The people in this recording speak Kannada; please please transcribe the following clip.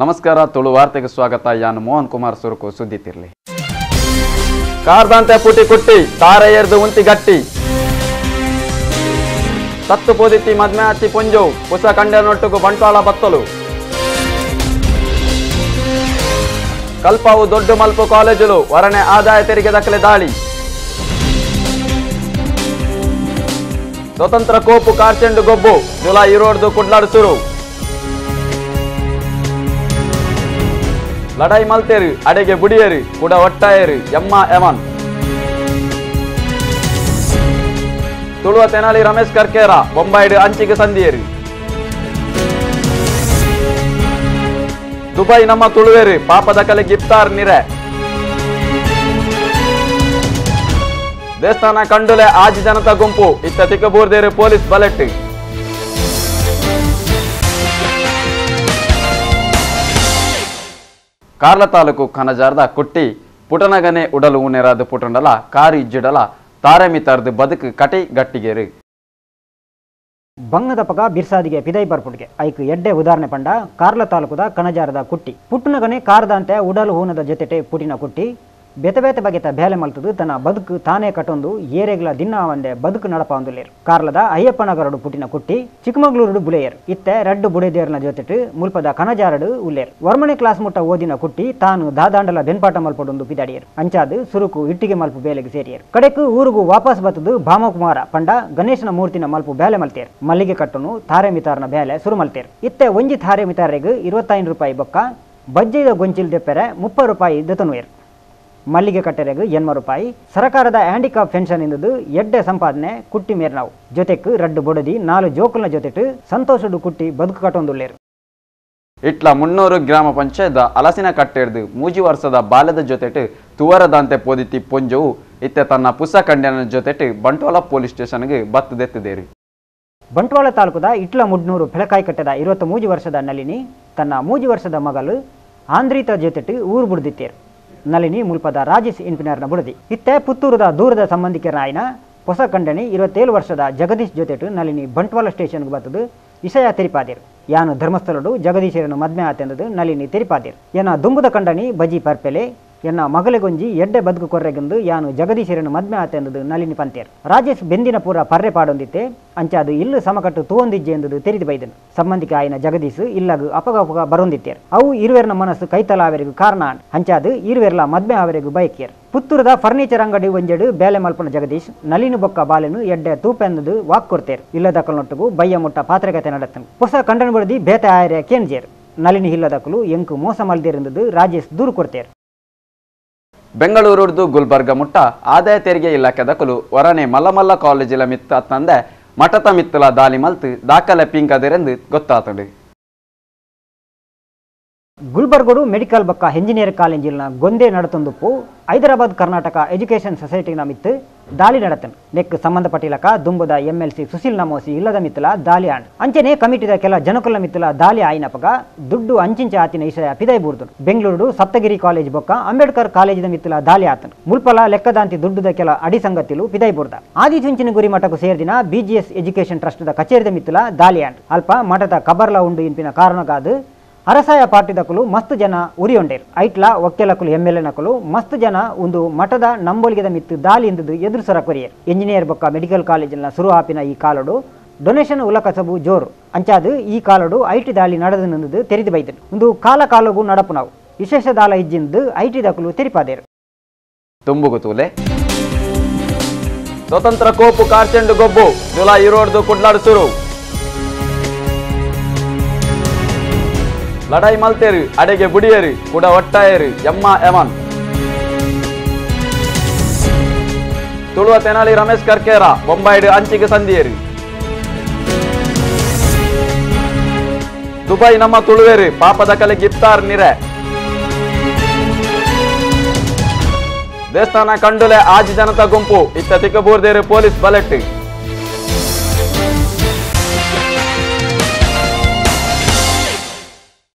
ನಮಸ್ಕಾರ ತುಳು ವಾರ್ತೆಗೆ ಸ್ವಾಗತ. ಯಾನು ಮೋಹನ್ ಕುಮಾರ್ ಸುರುಕು ಸುದ್ದಿ ತಿರ್ಲಿ. ಕಾರ್ದಂತೆ ಪುಟಿ ಕುಟ್ಟಿ ತಾರೆ ಎರ್ದು ಉಂತಿ ಗಟ್ಟಿ ಸತ್ತು ಪೋದಿತ್ತಿ ಮದ್ಮೆ ಹಚ್ಚಿ ಪುಂಜು ಹೊಸ ಕಂಡೆನೊಟ್ಟುಗು ಬಂಟ್ವಾಳ ಬತ್ತಲು ಕಲ್ಪವು ದೊಡ್ಡ ಮಲ್ಪು ಕಾಲೇಜುಲು ವರನೆ ಆದಾಯ ತೆರಿಗೆ ದಕ್ಕಲೆ ದಾಳಿ ಸ್ವತಂತ್ರ ಕೋಪು ಕಾರ್ಚೆಂಡು ಗೊಬ್ಬು ಜುಲೈ 20 ಕುಡ್ಲಾಡು ಸುರು ಲಡಾಯಿ ಮಲ್ತೇರು ಅಡೆಗೆ ಬುಡಿಯರು ಕೂಡ ಒಟ್ಟಾಯರು ಎಮ್ಮ ಎಮನ್ ತುಳುವ ತೆನಾಲಿ ರಮೇಶ್ ಕರ್ಕೇರ ಬೊಂಬಾಯಿಡು ಅಂಚಿಗೆ ಸಂದಿಯರು ದುಬೈ ನಮ್ಮ ತುಳುವೇರು ಪಾಪದ ಕಲೆ ಗಿಫ್ತಾರ್ ನಿರೆ ದೇವಸ್ಥಾನ ಕಂಡುಲೆ ಆಜಿ ಜನತಾ ಗುಂಪು ಇತ್ತ ತಿಕ್ಕಬೂರ್ದೇರು ಪೊಲೀಸ್ ಬಲೆಟ್ ಕಾರ್ಲ ತಾಲೂಕು ಕನಜಾರ್ದ ಕುಟ್ಟಿ ಪುಟನಗನೆ ಉಡಲು ಉನೆರಾದ ಪುಟಂಡಲ ಕಾರಿ ಇಜ್ಜಿಡಲ ತಾರೆ ಮಿತಾರ್ದು ಬದುಕು ಕಟಿ ಗಟ್ಟಿಗೇರು ಬಂಗದ ಪಗ ಬಿರ್ಸಾದಿಗೆ ಪಿದೈ ಬರ್ಪುಟ್ಗೆ ಐಕ್ ಎಡ್ಡೆ ಉದಾಹರಣೆ ಪಂಡ ಕಾರ್ಲ ತಾಲೂಕುದ ಕನಜಾರದ ಕುಟ್ಟಿ ಪುಟ್ಟನಗನೆ ಕಾರ್ದಂತೆ ಉಡಲು ಹೂನದ ಜೊತೆಟೆ ಪುಟಿನ ಕುಟ್ಟಿ ಬೇತೆ ಬೇತೆ ಬಗೆತ ಬೇಲೆ ಮಲ್ತದು ತನ್ನ ಬದುಕು ತಾನೇ ಕಟ್ಟೊಂದು ಏರೆಗ್ಲ ದಿನ ಒಂದೆ ಬದುಕು ನಡಪ ಒಂದುಲೇರು ಕಾರ್ಲದ ಅಯ್ಯಪ್ಪನಗರಡು ಪುಟಿನ ಕುಟ್ಟಿ ಚಿಕ್ಕಮಗಳೂರು ಬುಲೆಯರು ಇತ್ತೆ ರೆಡ್ಡು ಬುಡೆದೇರ್ನ ಜೊತೆಟು ಮುಲ್ಪದ ಕನಜಾರಡು ಉಲ್ಲೇರು ವರ್ಮನೆ ಕ್ಲಾಸ್ ಮುಟ್ಟ ಓದಿನ ಕುಟ್ಟಿ ತಾನು ದಾದಾಂಡಲ ಬೆನ್ಪಾಟ ಮಲ್ಪಡೊಂದು ಪಿದಾಡಿಯರು ಅಂಚಾದು ಸುರುಕು ಇಟ್ಟಿಗೆ ಮಲ್ಪು ಬೇಲೆಗೆ ಸೇರಿಯರು ಕಡೆಕು ಊರುಗೂ ವಾಪಸ್ ಬತ್ತದು ಭಾಮಕುಮಾರ ಪಂಡ ಗಣೇಶನ ಮೂರ್ತಿನ ಮಲ್ಪು ಬೇಲೆ ಮಲ್ತೇರು ಮಲ್ಲಿಗೆ ಕಟ್ಟನು ತಾರೆ ಮಿತಾರ್ನ ಬೇಲೆ ಸುರು ಮಲ್ತೇರು ಇತ್ತೆ ಒಂಜಿ ತಾರೆ ಮಿತಾರೆಗೆ 25 ರೂಪಾಯಿ ಬೊಕ್ಕ ಬಜ್ಜೆಯ ಗೊಂಚಿಲ್ ದೆಪ್ಪೆರೆ 30 ರೂಪಾಯಿ ದತನುಯರು ಮಲ್ಲಿಗೆ ಕಟ್ಟೆರೆಗೆ 80 ರೂಪಾಯಿ ಸರ್ಕಾರದ ಹ್ಯಾಂಡಿಕಾಪ್ ಪೆನ್ಷನ್ ಇಂದದು ಎಡ್ಡೆ ಸಂಪಾದನೆ ಕುಟ್ಟಿ ಮೇರ್ ನಾವು ಜೊತೆಕ್ ರಡ್ಡು ಬೊಡದಿ 4 ಜೋಕುಲ್ನ ಜೊತೆಟು ಸಂತೋಷಡು ಕುಟ್ಟಿ ಬದುಕು ಕಟ್ಟೊಂದುಲ್ಲೇರು ಇಟ್ಲ 300 ಗ್ರಾಮ ಪಂಚಾಯತ್ ಅಲಸಿನ ಕಟ್ಟೆರ್ದು ಮೂಜಿ ವರ್ಷದ ಬಾಲ್ಯದ ಜೊತೆಟು ತುವರದಂತೆ ಪೋದಿತ್ತಿ ಪೊಂಜವು ಇತ್ತೆ ತನ್ನ ಪುಸ ಕಂಡ್ಯನ ಜೊತೆಟು ಬಂಟ್ವಾಳ ಪೊಲೀಸ್ ಸ್ಟೇಷನ್ಗೆ ಬತ್ತದೆತ್ತಿದೇರಿ. ಬಂಟ್ವಾಳ ತಾಲೂಕುದ ಇಟ್ಲ ಮುಡ್ನೂರು ಫೆಳಕಾಯಿ ಕಟ್ಟೆದ 23 ವರ್ಷದ ನಳಿನಿ ತನ್ನ 3 ವರ್ಷದ ಮಗಳು ಆಂದ್ರಿತ ಜೊತೆಟು ಊರು ಬುಡ್ದಿತ್ತೇರು. ನಳಿನಿ ಮುಲ್ಪದ ರಾಜೇಶ್ ಇನ್ಪಿನರ್ನ ಬುಡದಿ ಇತ್ತೆ ಪುತ್ತೂರದ ದೂರದ ಸಂಬಂಧಿಕರ ಆಯ್ನ ಹೊಸ ಕಂಡನಿ 27 ವರ್ಷದ ಜಗದೀಶ್ ಜೊತೆಟು ನಳಿನಿ ಬಂಟ್ವಾಳ ಸ್ಟೇಷನ್ಗೆ ಬತ್ತದು ವಿಷಯ ತೆರಿಪಾದಿರು ಯಾನು ಧರ್ಮಸ್ಥಳಡು ಜಗದೀಶರನ್ನು ಮದ್ಮೆ ಆತೆಂದದು ನಳಿನಿ ತೆರಿಪಾದಿರು ಎನ್ನ ದುಂಬುದ ಕಂಡನಿ ಬಜಿ ಪರ್ಪೆಲೆ ಎನ್ನ ಮಗಲೆಗೊಂಜಿ ಎಡ್ಡೆ ಬದುಕು ಕೊರ್ರೆಗೆಂದು ಯಾನು ಜಗದೀಶರನ್ನು ಮದ್ಮೆ ಆತೆಂದದು ನಳಿನಿ ಪಂತೇರು. ರಾಜೇಶ್ ಬೆಂದಿನ ಪೂರ ಪರ್ರೆ ಪಾಡೊಂದಿತ್ತೆ ಅಂಚಾದು ಇಲ್ಲು ಸಮಕಟ್ಟು ತೂವೊಂದಿಜ್ಜೆ ಎಂದುದು ತೆರಿದು ಬೈದನು ಸಂಬಂಧಿಕ ಆಯ್ನ ಜಗದೀಶ್ ಇಲ್ಲಗು ಅಪಗ ಬರೊಂದಿತ್ತೇರು ಅವು ಇರುವೆರ್ನ ಮನಸ್ಸು ಕೈತಲ ಅವರಿಗೂ ಕಾರಣ ಅಂಚಾದು ಇರುವೆರ್ಲ ಮದ್ಮೆ ಅವರಿಗೂ ಬೈಕೇರು. ಪುತ್ತೂರದ ಫರ್ನಿಚರ್ ಅಂಗಡಿ ಒಂಜೆಡು ಬೇಲೆ ಮಲ್ಪನ ಜಗದೀಶ್ ನಳಿನು ಬೊಕ್ಕ ಬಾಲೆನು ಎಡ್ಡೆ ತೂಪೆಂದದು ವಾಕ್ ಕೊಡ್ತೇರು ಇಲ್ಲದಕ್ಕಲನೊಟ್ಟುಗು ಬಯ್ಯ ಮುಟ್ಟ ಪಾತ್ರಗತೆ ನಡತನು ಹೊಸ ಕಂಡನ ಬಡದಿ ಬೇತೆ ಆಯರೆ ಕೇನ್ಜೇರು ನಳಿನಿ ಇಲ್ಲದಕ್ಕಲು ಎಂಕು ಮೋಸ ಮಲ್ದಿರಿಂದದು ರಾಜೇಶ್ ದೂರು ಕೊಡ್ತೇರು. ಬೆಂಗಳೂರುದು ಗುಲ್ಬರ್ಗ ಮುಟ್ಟ ಆದಾಯ ತೆರಿಗೆ ಇಲಾಖೆ ದಕ್ಕಲು ವರನೆ ಮಲ್ಲಮಲ್ಲ ಕಾಲೇಜಿಲ ಮಿತ್ತ ತಂದೆ ಮಠತ ಮಿತ್ತಲ ದಾಳಿ ಮಲ್ತು ದಾಖಲೆ ಪಿಂಕದಿರೆಂದು ಗೊತ್ತಾತುಂಡು. ಗುಲ್ಬರ್ಗೋಡು ಮೆಡಿಕಲ್ ಬೊಕ್ಕ ಎಂಜಿನಿಯರ್ ಕಾಲೇಜಿನ ಗೊಂದೆ ನಡತೊಂದುಪ್ಪು ಹೈದರಾಬಾದ್ ಕರ್ನಾಟಕ ಎಜುಕೇಷನ್ ಸೊಸೈಟಿನ ಮಿತ್ತು ದಾಳಿ ನಡತನು ನೆಕ್ ಸಂಬಂಧಪಟ್ಟಿಲಕ ದುಂಬುದ MLC ಸುಶೀಲ್ ನಮೋಸಿ ಇಲ್ಲದ ಮಿತ್ತಲ ದಾಳಿ ಆಂಡ್ ಅಂಚನೆ ಕಮಿಟಿದ ಕೆಲ ಜನಕುಲ ಮಿತ್ತಲ ದಾಳಿ ಆಯ್ನಪಗ ದುಡ್ಡು ಅಂಚಿಂಚೆ ಆತಿನ ವಿಷಯ ಪಿದೈ ಬೂರ್ದು ಬೆಂಗಳೂರು ಸಪ್ತಗಿರಿ ಕಾಲೇಜ್ ಬೊಕ್ಕ ಅಂಬೇಡ್ಕರ್ ಕಾಲೇಜಿನ ಮಿತ್ತಲ ದಾಳಿ ಆತನು ಮುಲ್ಪಲ ಲೆಕ್ಕದಾಂತಿ ದುಡ್ಡುದ ಕೆಲ ಅಡಿ ಸಂಗತಿಲು ಪಿದೈ ಬೂರ್ದ ಆದಿ ಚುಂಚಿನ ಗುರಿ ಮಠಕ್ಕೂ ಸೇರಿದಿನ BGS ಎಜುಕೇಷನ್ ಟ್ರಸ್ಟ್ದ ಕಚೇರಿದ ಮಿತ್ತಲ ದಾಳಿ ಆಂಡ್ ಅಲ್ಪ ಮಠದ ಕಬರ್ಲ ಉಂಡು ಇಂಪಿನ ಕಾರಣಗಾದು ಅರಸಾಯ ಪಾರ್ಟಿದಕಲು ಮಸ್ತ್ ಜನ ಉರಿಯೊಂಡೇರು ಐಟ್ಲ ಒಕ್ಕೆಲಕಲು MLA ನಕಲು ಮಸ್ತ್ ಜನ ಒಂದು ಮಠದ ನಂಬೋಲಿಗೆದ ಮಿತ್ತು ದಾಳಿ ಎಂದುದು ಎದುರುಸರ ಕೊರಿಯರು ಎಂಜಿನಿಯರ್ ಬೊಕ್ಕ ಮೆಡಿಕಲ್ ಕಾಲೇಜಿನ ಸುರು ಹಾಪಿನ ಈ ಕಾಲಡು ಡೊನೇಷನ್ ಉಲಕಸಬು ಜೋರು ಅಂಚಾದು ಈ ಕಾಲಡು IT ದಾಳಿ ನಡೆದನೆಂದು ತೆರಿದು ಬೈದನು ಒಂದು ಕಾಲಗೂ ನಡಪು ನಾವು ವಿಶೇಷ ದಾಳ ಇಜ್ಜಿಂದು IT ದಕಲು ತೆರಿಪಾದೇರು. ತುಂಬುಗುತೂಲೆ ಸ್ವತಂತ್ರ ಕೋಪು ಕಾರ್ಚೆಂಡು ಗೊಬ್ಬು ಜುಲೈ 20 ಕುಡ್ಲಾಡು ಸುರು ಲಡಾಯಿ ಮಲ್ತೇರು ಅಡೆಗೆ ಬುಡಿಯರು ಕೂಡ ಒಟ್ಟಾಯರು ಎಮ್ಮ ಎಮನ್ ತುಳುವ ತೆನಾಲಿ ರಮೇಶ್ ಕರ್ಕೇರ ಬೊಂಬಾಯಿಡು ಅಂಚಿಗೆ ಸಂದಿಯರು ದುಬೈ ನಮ್ಮ ತುಳುವೇರು ಪಾಪದ ಕಲೆ ಗಿಫ್ತಾರ್ ನಿರೆ ದೇವಸ್ಥಾನ ಕಂಡುಲೆ ಆಜಿ ಜನತಾ ಗುಂಪು ಇತ್ತ ತಿಕ್ಕಬೂರ್ದೇರು ಪೊಲೀಸ್ ಬಲೆಟ್